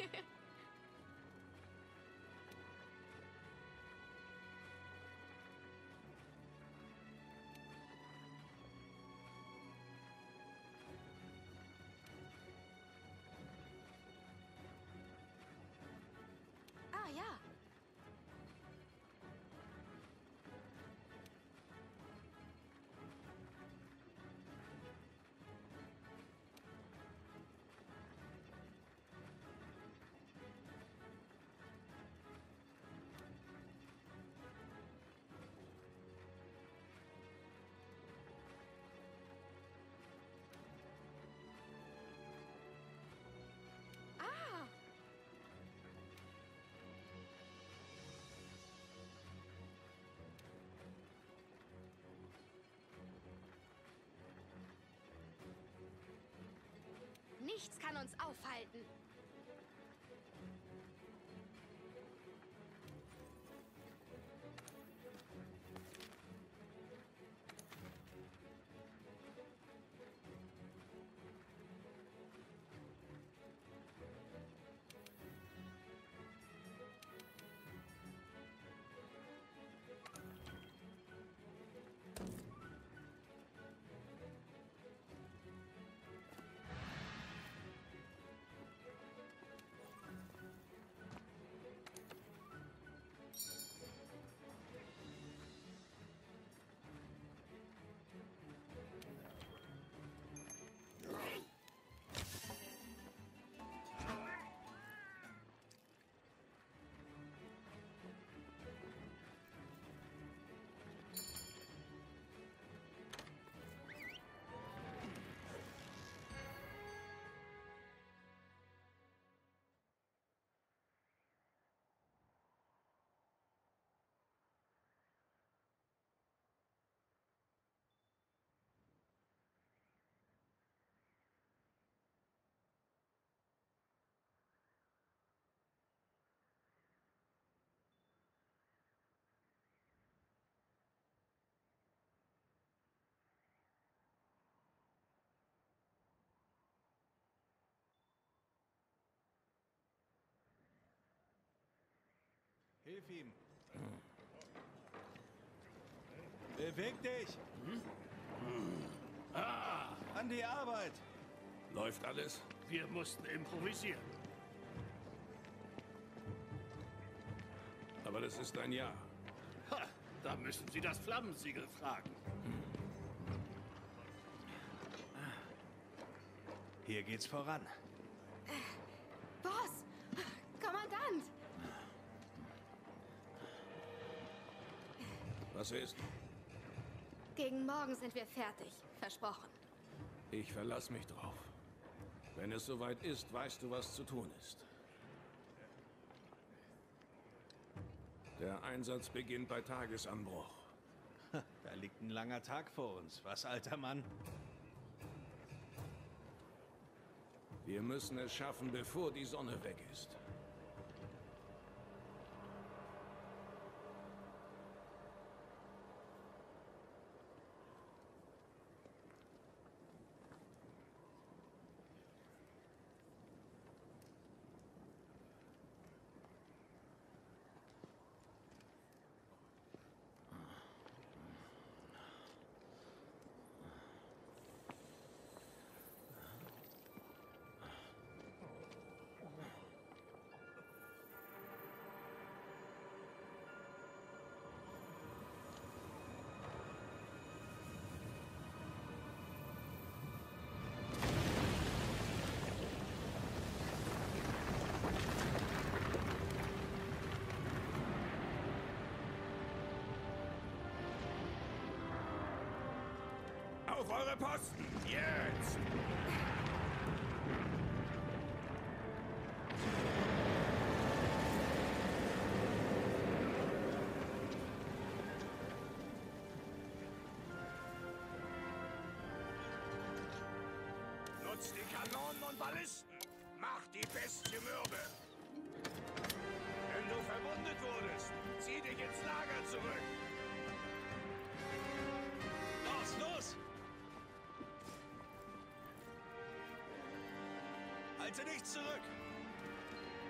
Ah, ja. Ah. Nichts kann uns aufhalten. Hilf ihm. Beweg dich! An die Arbeit! Läuft alles? Wir mussten improvisieren. Aber das ist ein Ja. Ha, da müssen Sie das Flammensiegel fragen. Hier geht's voran. Boss! Kommandant! Was ist? Gegen morgen sind wir fertig. Versprochen. Ich verlasse mich drauf. Wenn es soweit ist, weißt du, was zu tun ist. Der Einsatz beginnt bei Tagesanbruch. Da liegt ein langer Tag vor uns. Was, alter Mann? Wir müssen es schaffen, bevor die Sonne weg ist. Auf eure Posten! Jetzt! Nutzt die Kanonen und Ballisten! Macht die Bestie mürbe! Wenn du verwundet wurdest, zieh dich ins Lager zurück! Los, los! Halte dich zurück!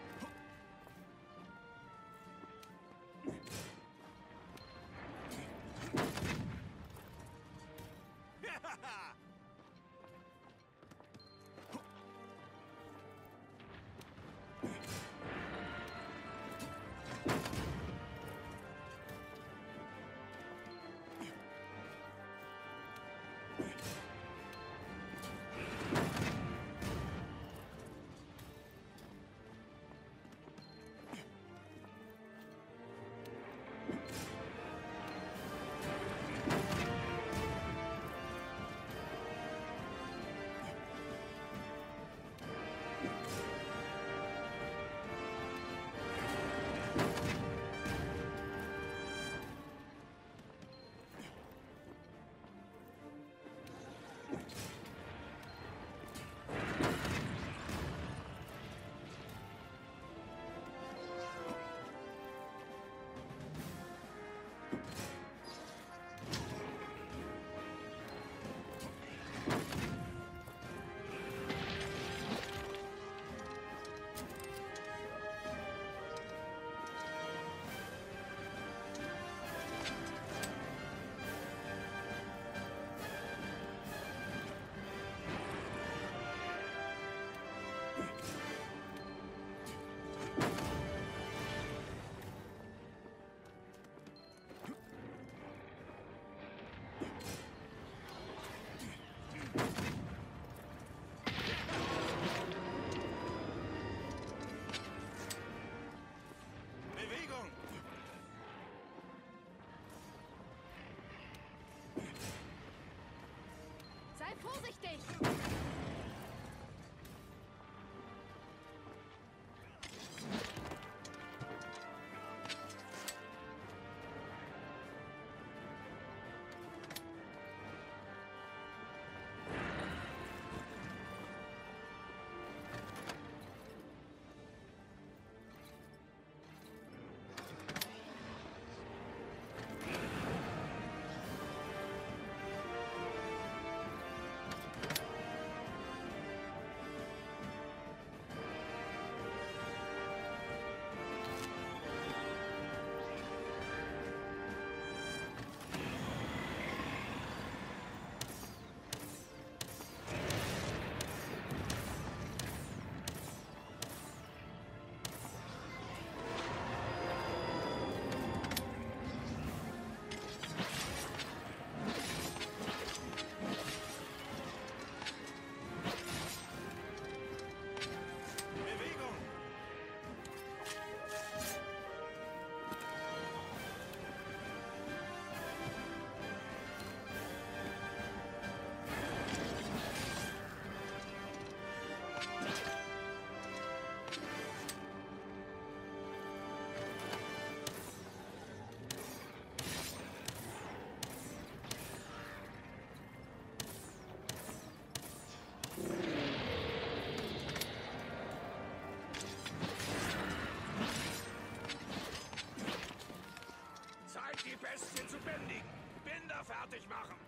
Bewegung! Sei vorsichtig! Bewegung! Zeit, die Bestie zu bändigen. Binder fertig machen.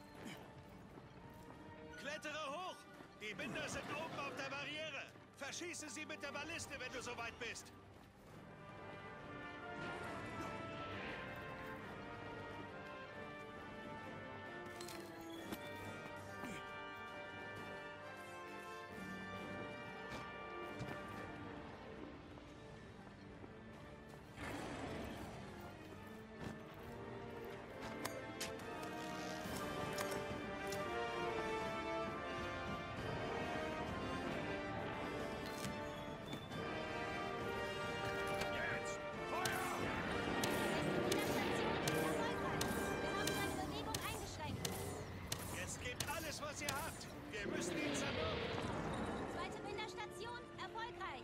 Klettere hoch! Die Binder sind oben auf der Barriere. Verschieße sie mit der Balliste, wenn du soweit bist. Jetzt! Feuer! Wir haben seine Bewegung eingeschränkt. Jetzt gebt alles, was ihr habt. Wir müssen ihn zermürben. Zweite Binderstation erfolgreich.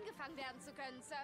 eingefangen werden zu können, Sir.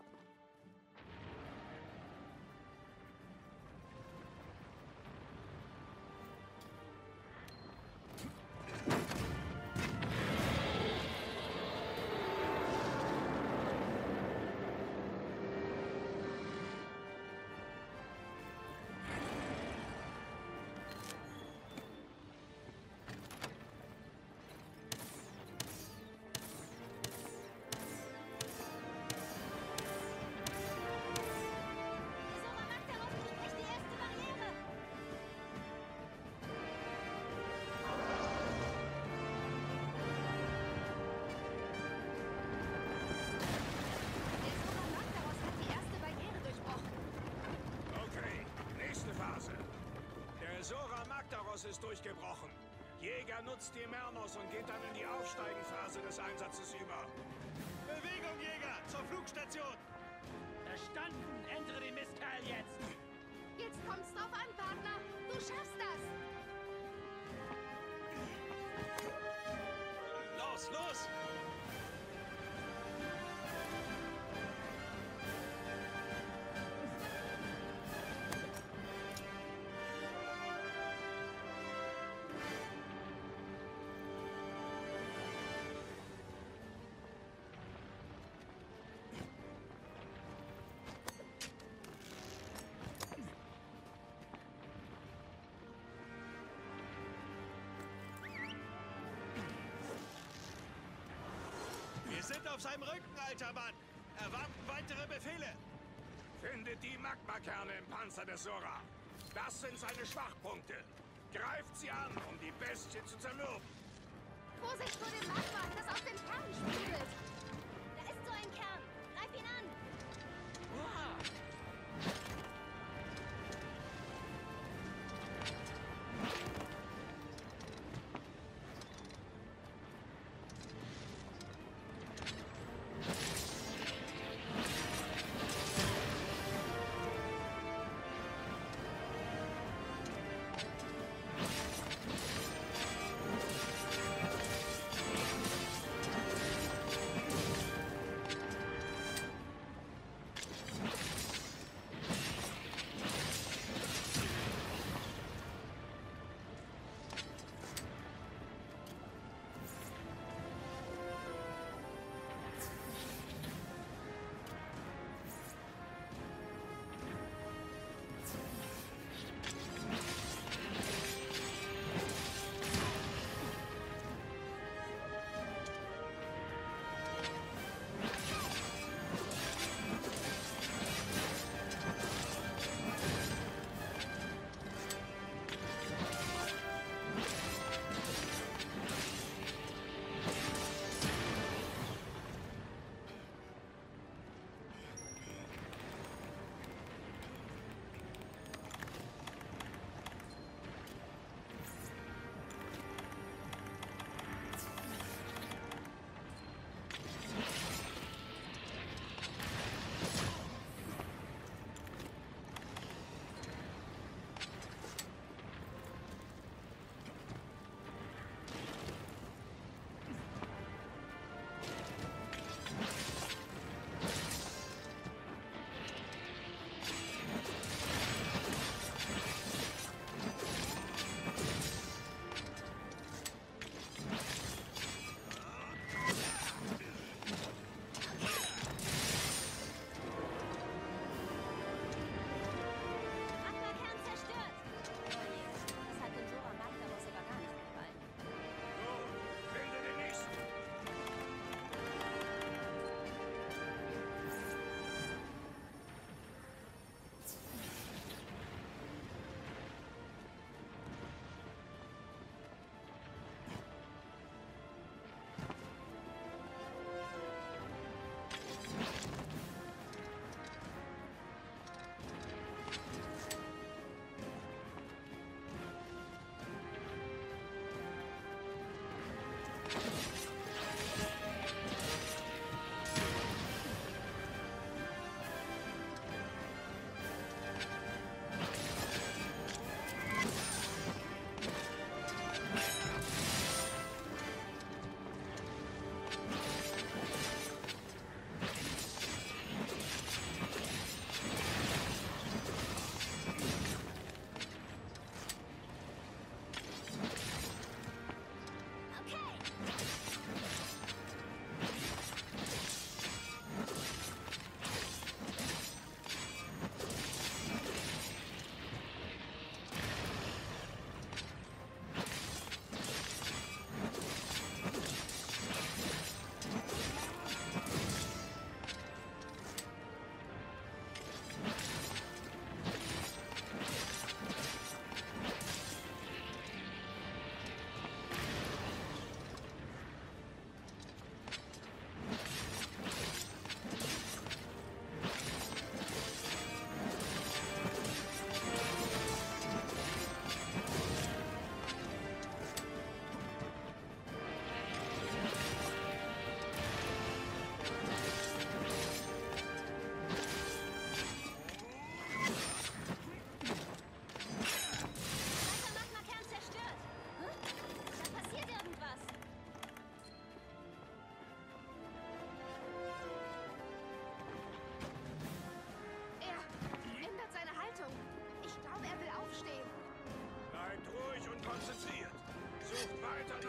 Sora Magdaros ist durchgebrochen. Jäger nutzt die Mernos und geht dann in die Aufsteigenphase des Einsatzes über. Bewegung, Jäger! Zur Flugstation! Verstanden! Ändere den Mistkerl jetzt! Jetzt kommt's drauf an, Partner. Du schaffst das! Los, los! Wir sind auf seinem Rücken, alter Mann. Erwarten weitere Befehle. Findet die Magmakerne im Panzer des Sora. Das sind seine Schwachpunkte. Greift sie an, um die Bestie zu zermürben. Vorsicht vor dem Magma, das aus den Kernen sprudelt. Da ist so ein Kern. Greif ihn an.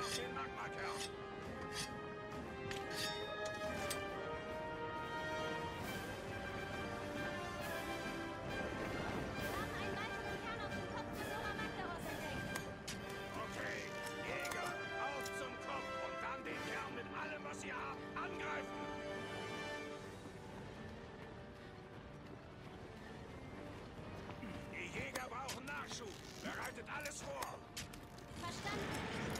auf den Magmakern. Okay, Jäger, auf zum Kopf und dann den Kern mit allem, was ihr habt, angreifen! Die Jäger brauchen Nachschub. Bereitet alles vor. Verstanden.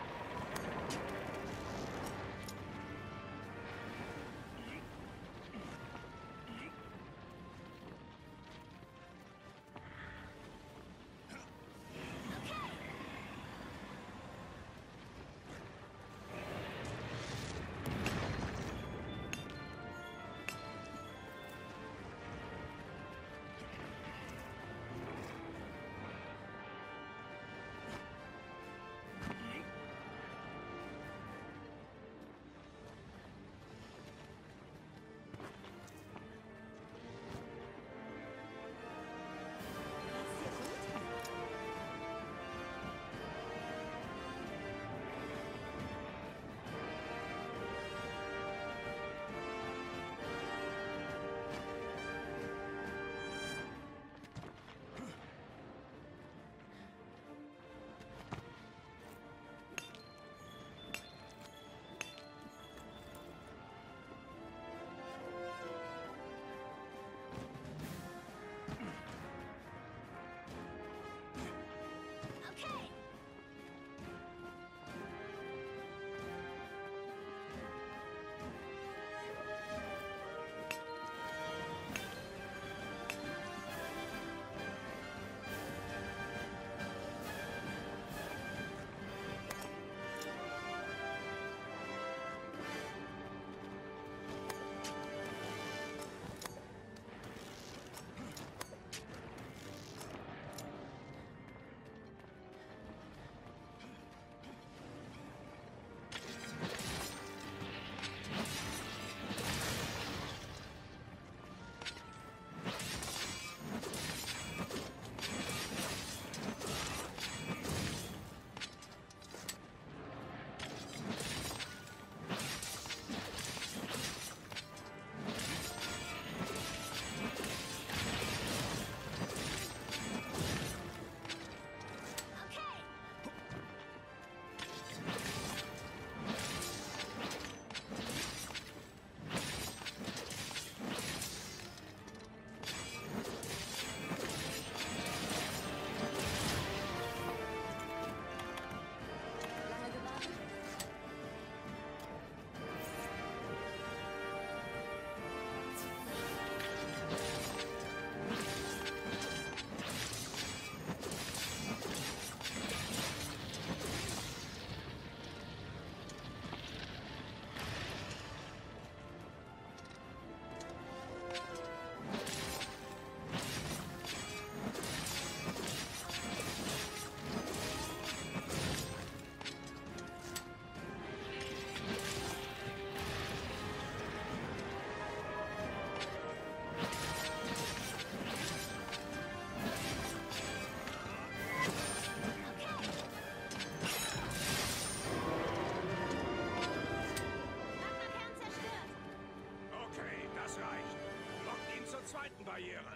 Barriere.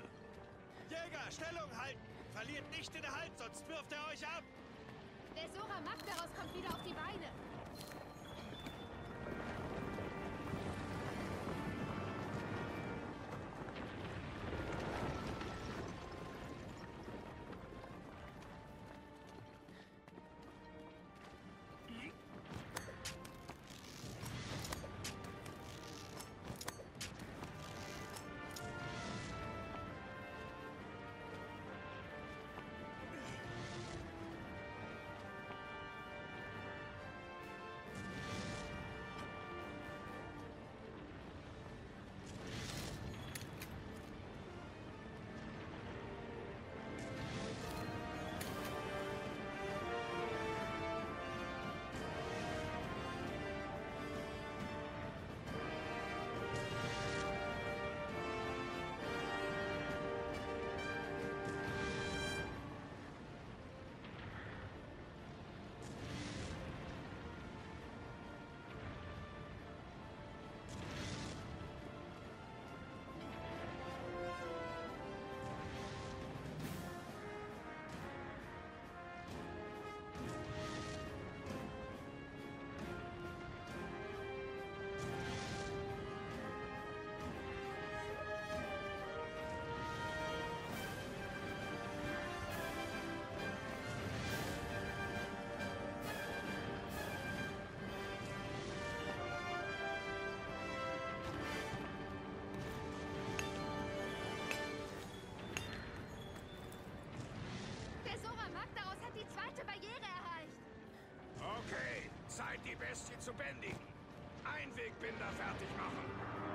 Jäger, Stellung halten! Verliert nicht den Halt, sonst wirft er euch ab! Der Sora Magdaros kommt wieder auf die Beine. die zweite Barriere erreicht. Okay, Zeit, die Bestie zu bändigen. Einwegbinder fertig machen.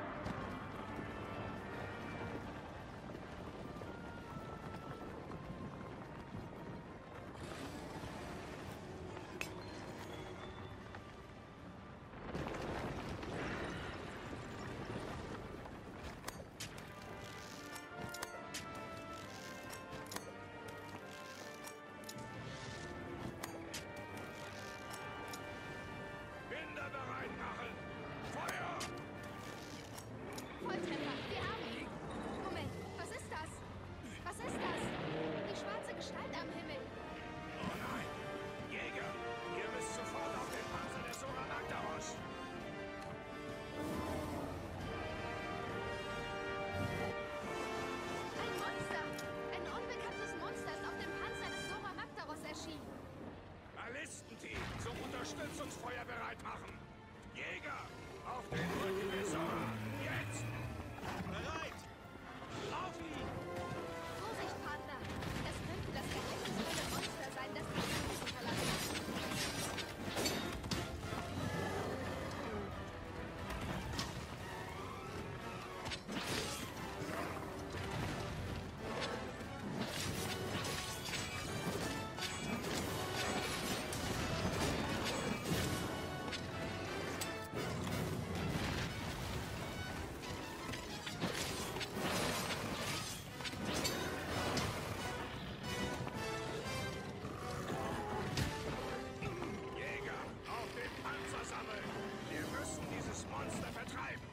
Binder bereit machen. Feuer! Volltreffer, wir haben ihn. Moment, was ist das? Was ist das? Die schwarze Gestalt am Himmel. Oh nein! Jäger, ihr müsst sofort auf den Panzer des Sora Magdaros. Ein Monster! Ein unbekanntes Monster ist auf dem Panzer des Sora Magdaros erschienen. Ballistenteam zum Unterstützungsfeuer bereit machen. Jäger, auf den Rücken des Sora. Jetzt! Bereit! Auf ihn! Vorsicht, Partner! Das könnte das geheimnisvolle Monster sein, das die Insel verlassen hat. Jäger, auf den Panzer sammeln. Wir müssen dieses Monster vertreiben.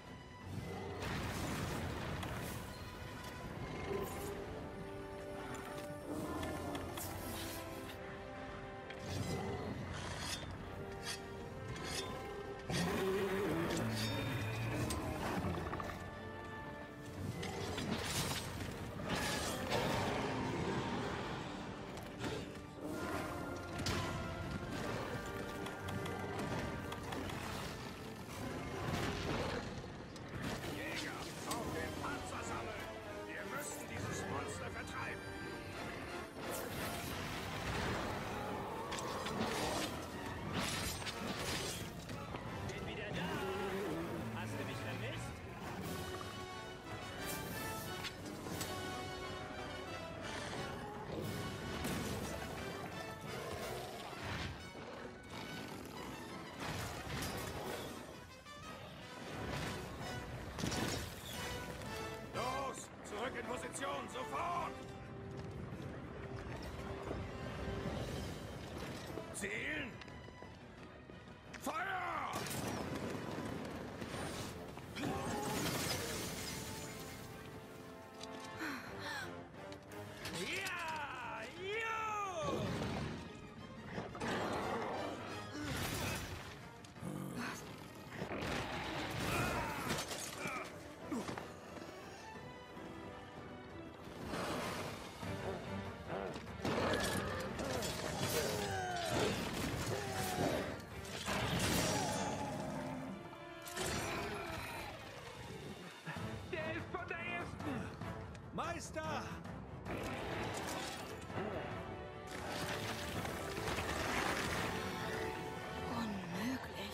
Jäger, auf den Panzer sammeln. Wir müssen dieses Monster vertreiben. Bin wieder da! Hast du mich vermisst? Los, zurück in Position, sofort! Zielen! Feuer! Ja! Jo! Der ist von der ersten! Meister! Unmöglich.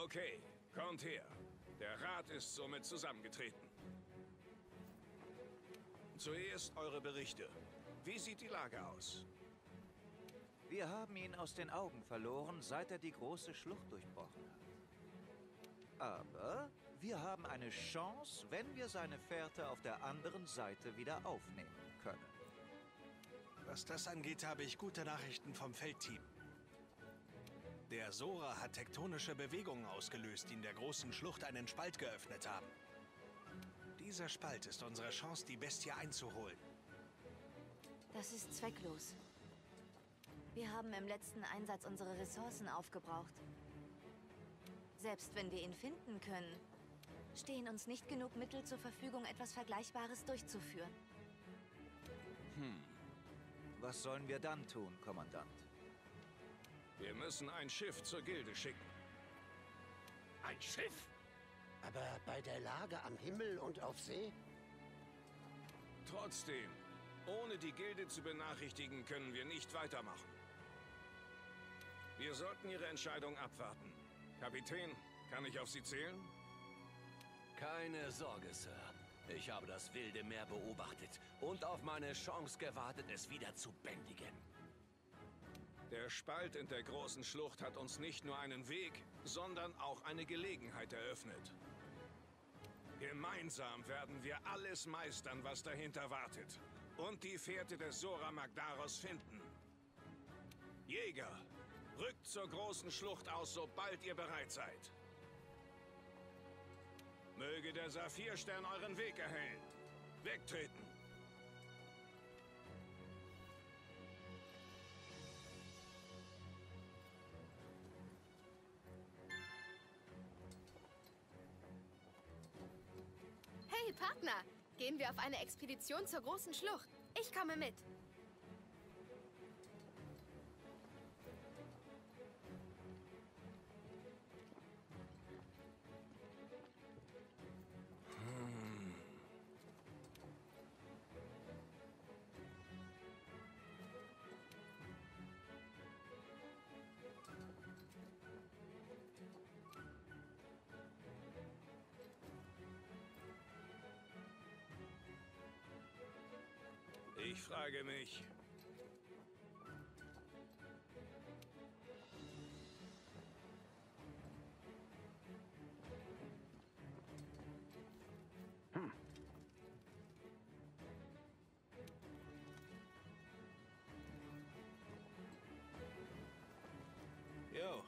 Okay, kommt her. Der Rat ist somit zusammengetreten. Zuerst eure Berichte. Wie sieht die Lage aus? Wir haben ihn aus den Augen verloren, seit er die große Schlucht durchbrochen hat. Aber wir haben eine Chance, wenn wir seine Fährte auf der anderen Seite wieder aufnehmen können. Was das angeht, habe ich gute Nachrichten vom Feldteam. Der Sora hat tektonische Bewegungen ausgelöst, die in der großen Schlucht einen Spalt geöffnet haben. Dieser Spalt ist unsere Chance, die Bestie einzuholen. Das ist zwecklos. Wir haben im letzten Einsatz unsere Ressourcen aufgebraucht. Selbst wenn wir ihn finden können, stehen uns nicht genug Mittel zur Verfügung, etwas Vergleichbares durchzuführen. Was sollen wir dann tun, Kommandant? Wir müssen ein Schiff zur Gilde schicken. Ein Schiff? Aber bei der Lage am Himmel und auf See? Trotzdem, ohne die Gilde zu benachrichtigen, können wir nicht weitermachen. Wir sollten Ihre Entscheidung abwarten. Kapitän, kann ich auf Sie zählen? Keine Sorge, Sir. Ich habe das wilde Meer beobachtet und auf meine Chance gewartet, es wieder zu bändigen. Der Spalt in der großen Schlucht hat uns nicht nur einen Weg, sondern auch eine Gelegenheit eröffnet. Gemeinsam werden wir alles meistern, was dahinter wartet. Und die Fährte des Sora Magdaros finden. Jäger, rückt zur großen Schlucht aus, sobald ihr bereit seid. Möge der Saphirstern euren Weg erhellen. Wegtreten! Hey, Partner! Gehen wir auf eine Expedition zur großen Schlucht. Ich komme mit. Ich frage mich... Jo.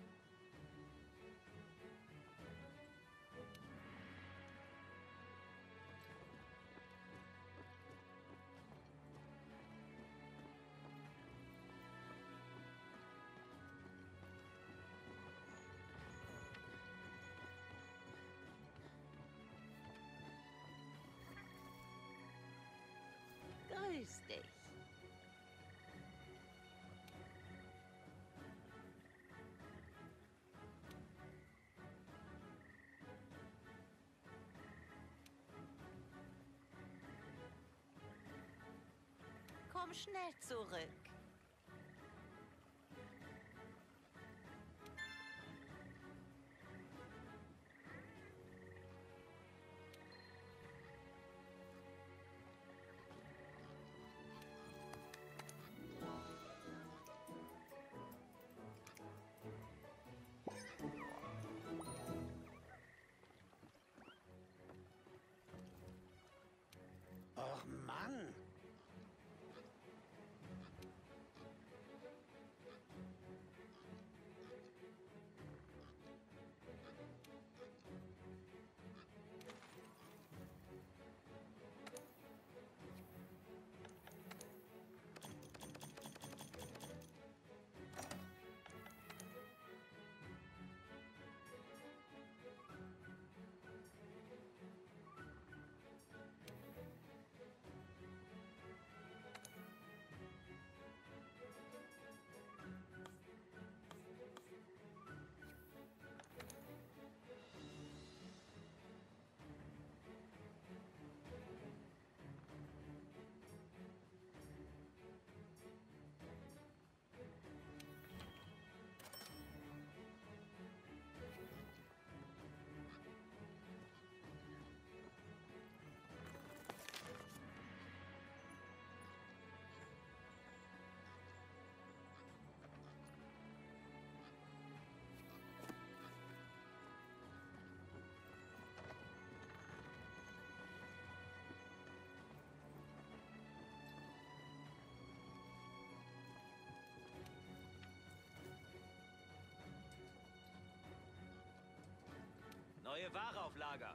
Grüß dich. Komm schnell zurück. Och Mann! Neue Ware auf Lager.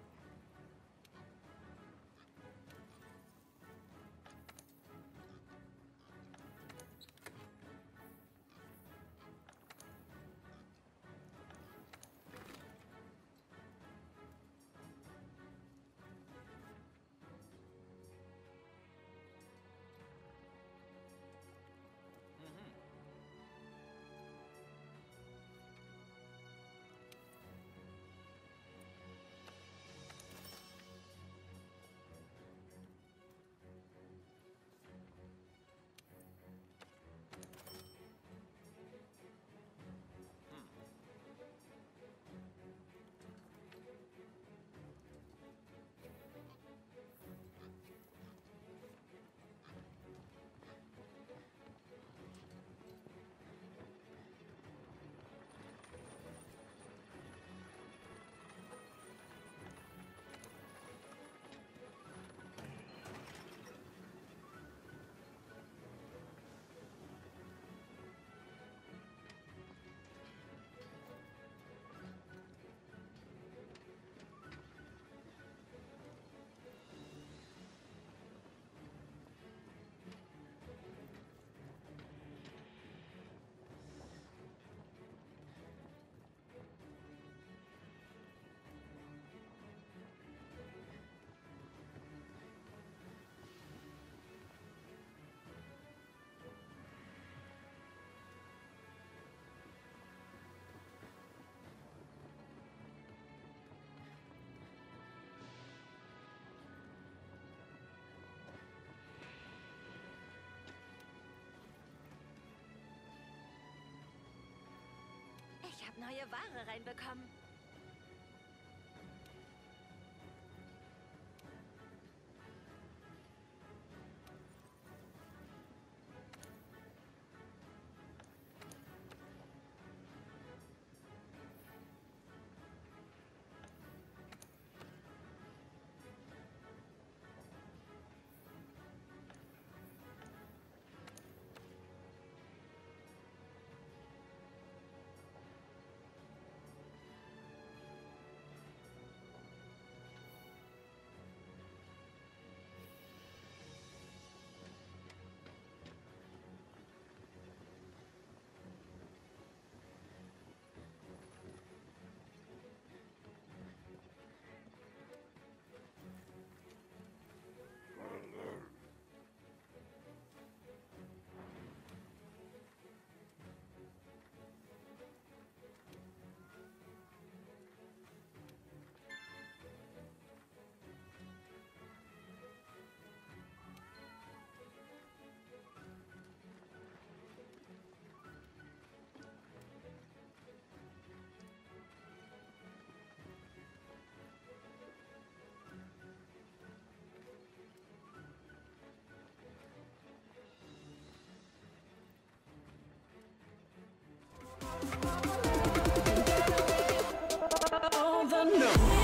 Ich habe neue Ware reinbekommen.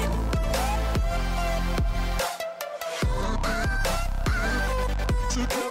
Together.